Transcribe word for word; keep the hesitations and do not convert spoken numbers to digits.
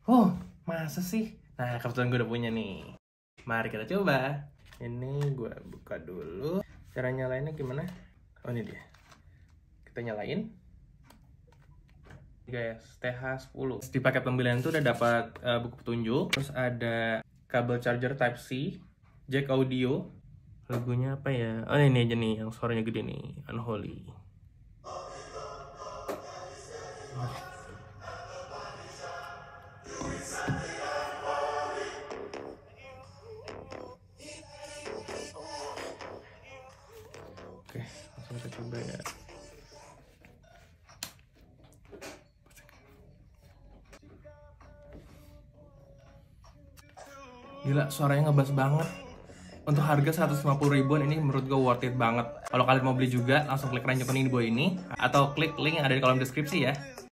Oh, masa sih? Nah, kebetulan gue udah punya nih. Mari kita coba. Ini gue buka dulu. Cara nyalainnya gimana? Oh, ini dia. Kita nyalain. Guys, T H sepuluh. Di paket pembelian itu udah dapat uh, buku petunjuk. Terus ada kabel charger Type C, jack audio. Lagunya apa ya? Oh, ini aja nih yang suaranya gede nih, Unholy. Oke, langsung kita coba ya. Gila, suaranya ngebas banget. Untuk harga seratus lima puluh ribuan ini menurut gue worth it banget. Kalau kalian mau beli juga, langsung klik ranjang kuning di bawah ini atau klik link yang ada di kolom deskripsi ya.